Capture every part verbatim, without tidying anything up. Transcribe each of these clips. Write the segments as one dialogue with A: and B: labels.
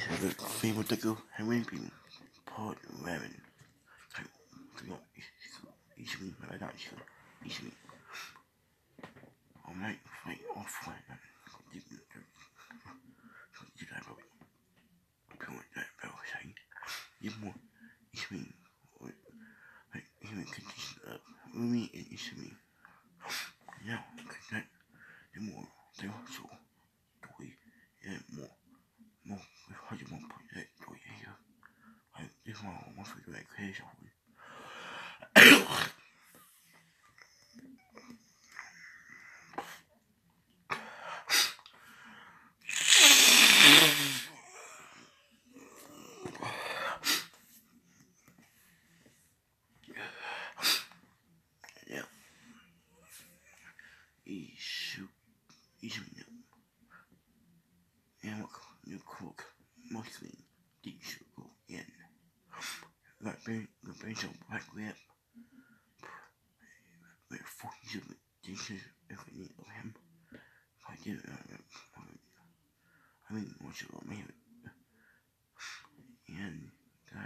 A: have a famous deku having been part ramen. Each me, but I got you. Each me. All night, fight off flight. Did I vote? Point that bell saying, you more. Each me. Like, human condition up. Umi and each me. Now, connect the more. They also. Toy and more. More. With how you want to put that toy here. I just want to figure out creation. Yeah. Issue. Issue. And look, you cook. Mostly. Teach you go in. Like, the bench of black lip. Like, fuck you. Teaches everything of him. I did it. I mean, what you want me and that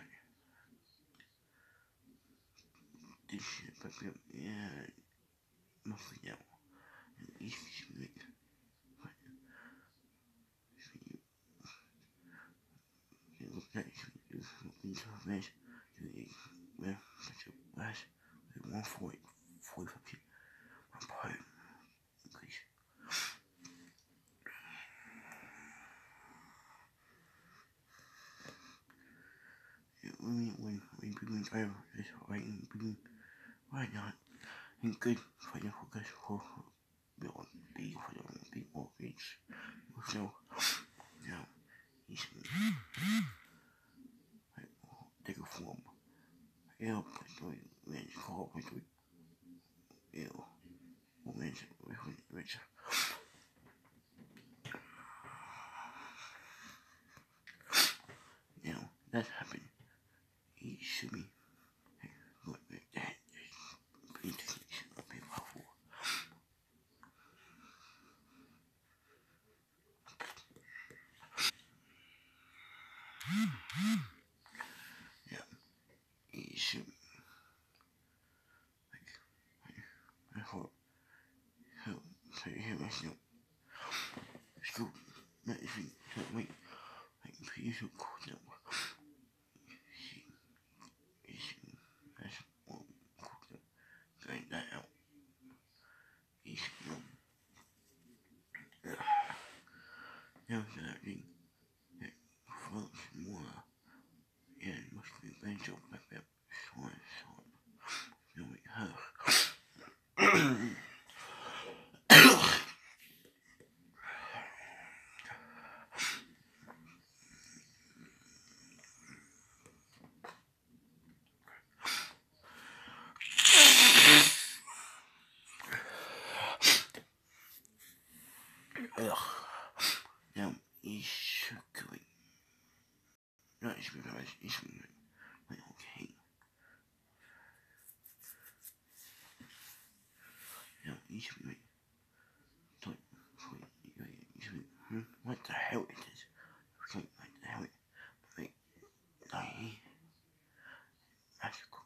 A: this shit, but yeah, mostly now. And each week, but you, you look at you, you into a match, you eat, well, such a last, with one forty, forty-five feet, one part, please. When, when, when people drive this right and people, why not? And good for your focus for build big for your big mortgage. So, now, he's take a form. Eu, poi, vedi, copri, tu, io, invece, invece. Now, that happened. He should be, what, that, please, should be powerful. Yeah, he should, like, I hope, so, so you hear myself, school, medicine, so wait, like, please, you cool down. She, she, that's one cool down, getting that out. He should know. Now, that thing, that floats more, and must be bench up like that, swan, swan, no, we have. Ugh. Now, he's circling. Not he's moving, he's moving. Like, okay. Now, he's moving. So, so, he's moving. Hmm? What the hell is this? Like, what the hell? Like, I. That's cool.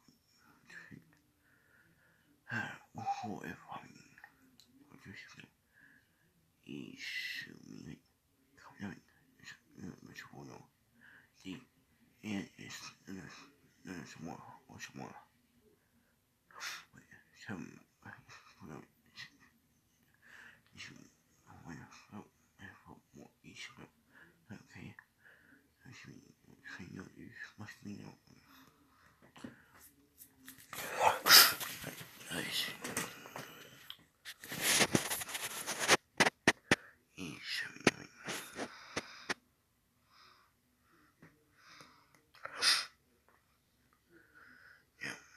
A: Ah, what if I mean. What do you think? He's moving. Come on. Which one? The. And it's. There's. There's more. What's more? Wait, some. Well, issue. When I felt. I felt more issue. Okay. I should say no use. Must be no. Nice. Issue. Yeah.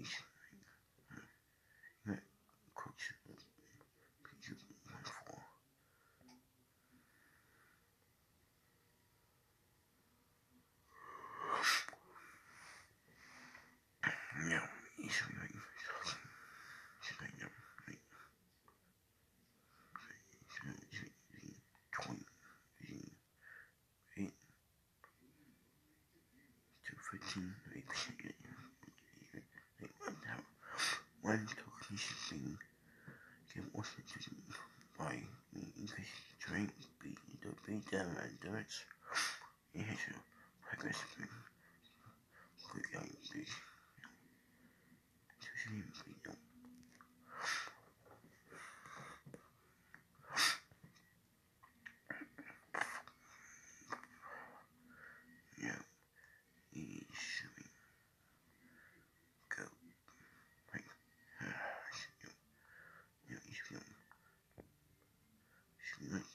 A: each that coach picture wonderful. Now, each of you should I know like twenty eight to fifteen eight percent like one token should be give also to by me increase strength beat the beat down and direct it has a progress quick like beat to see beat them. Yeah, he should be go like uh yeah, he should be should be like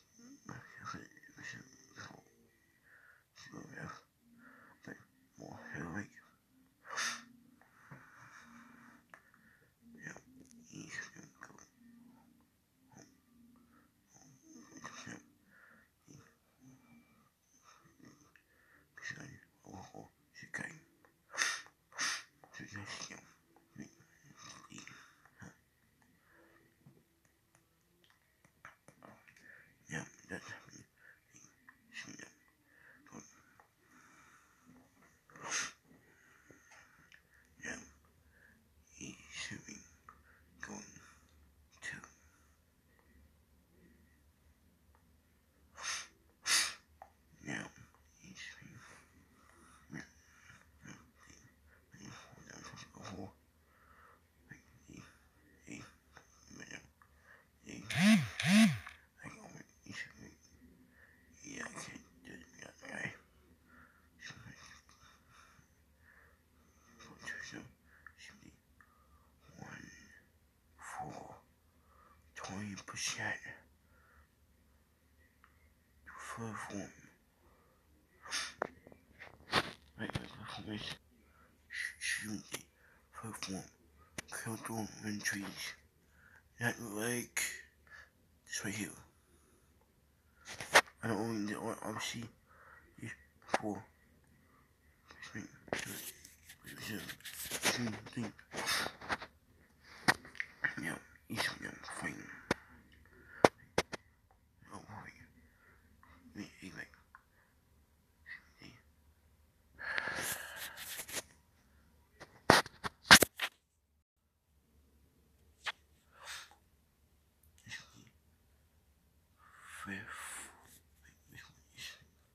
A: but more heroic. Yeah, he should go home. Yeah, should oh should go suggestion. Yeah, that's happening. Yeah, he should be going to. Now, he should be. Yeah, yeah, yeah, oh, like, he, he, yeah, he, like, oh, he should be. Yeah, I can't do it. Yeah, I should be. So, should be one, four, twenty percent. First one. Right, performance. Shooting. First one. Kill through and trees. That like this right here. I don't only the obviously is for thing. Thing. Yeah, each of them fine. Oh boy. Wait, wait, wait. Fifth. This one is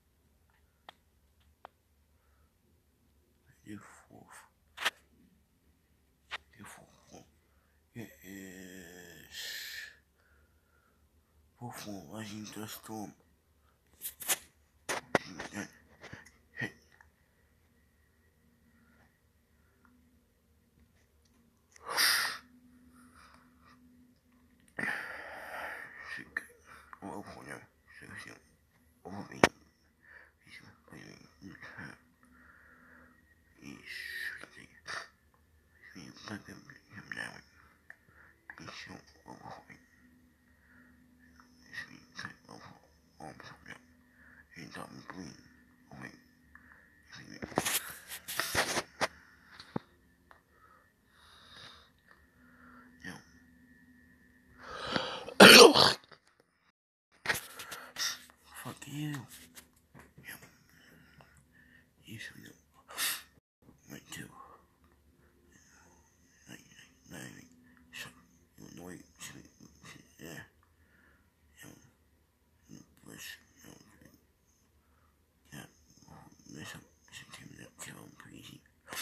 A: the fourth. The fourth one. It is fourth one. Rising the storm. Hey. Sick. Oh, oh, no. Sick, sick. Oh, me. He's playing. He's shooting. He's looking him now. He's so overhauling. He's being cut off arms from him. He's not green. Oh, wait. Now. Fuck you. Yeah. You should know. Went to. Like, like, like, so, you know, wait, yeah. Yeah. Bush, you know, yeah. There's some, some team that kill him pretty easy.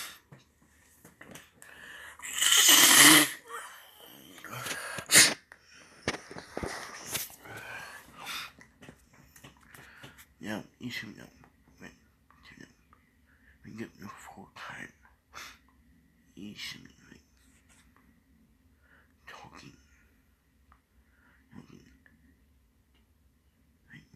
A: Yeah, you should know. Wait, to know. We get the full time. You should be like talking. Talking. Like,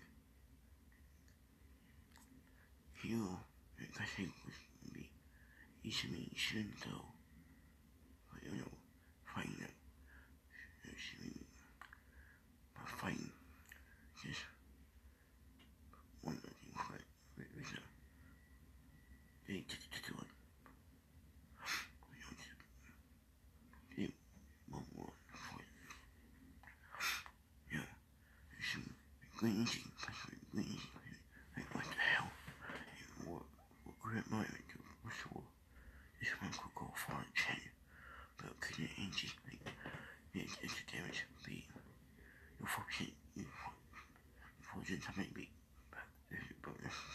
A: you, like I said, was maybe, you should be, you shouldn't go. big to the one. You know, one more for it. Yeah, some green easy, green easy. Like, what the hell? What, what great moment to restore? This one could go far and change, but couldn't engine, like, it's, it's damage, be, you function, you function something big, but, but,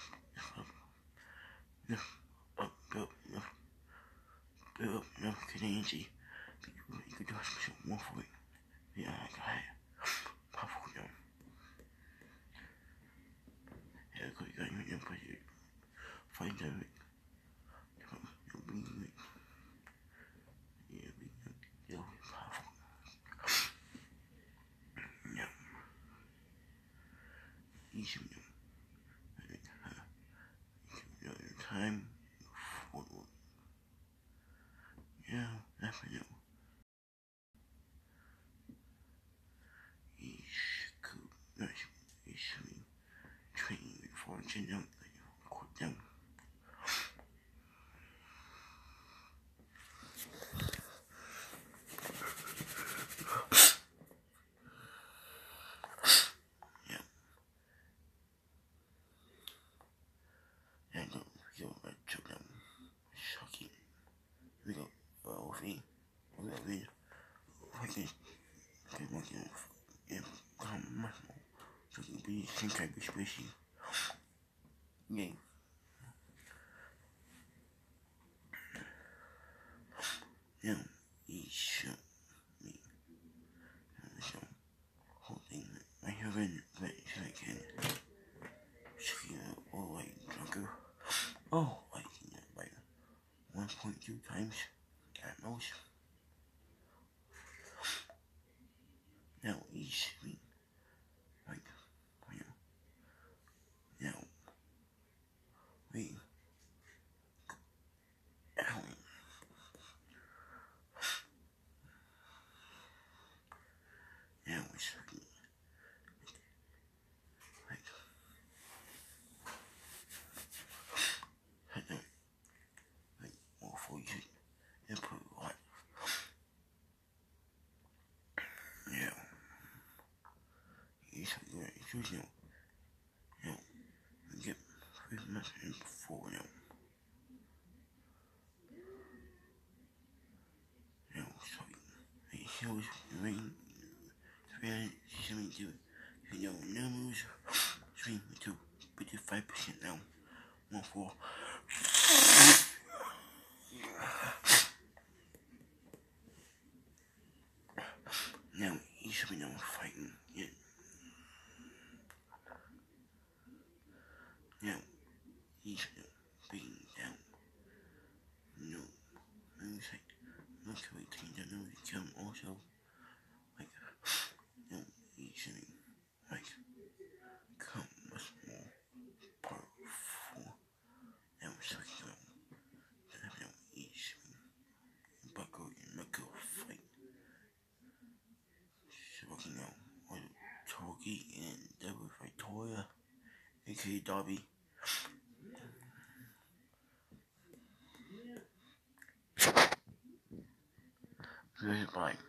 A: no, up, built, no, built up, no, couldn't engine, you could do a special more for it. Yeah, like I had, powerful, you know. Yeah, because you got your input, you find out it, you'll be it. Yeah, be it, you'll be powerful. Yeah, easy, you know. Your time for yeah, definitely. Each could not issuing training for general quote them. Yeah, and don't feel like to them shocking. We go well thing. We go in. We can get more and come much more. So you can be some type of species. Yeah. Now, each me. So, holding my heaven, but I can. Shaking all the way drunker. Oh, I can get by one point two times at most. Now each week, like, you know, now we, Alan, now it's like, like, like, like, more for you input what, yeah, it's like, it's just, you know, you know, we get pretty much in before, you know, you know, so, it shows the rain, three seventy-two, you know, numbers, three to fifty-five percent now, one for, now, each of them fighting, yeah, now, each of them being down, no, and it's like, not to eighteen, that knows become also, like, you know, each of them, like, come much more powerful, and it's like, you know, that have no each of them, buckle and make a fight, so, you know, with Togi and Devil Victoria, aka Dobby. Goodbye.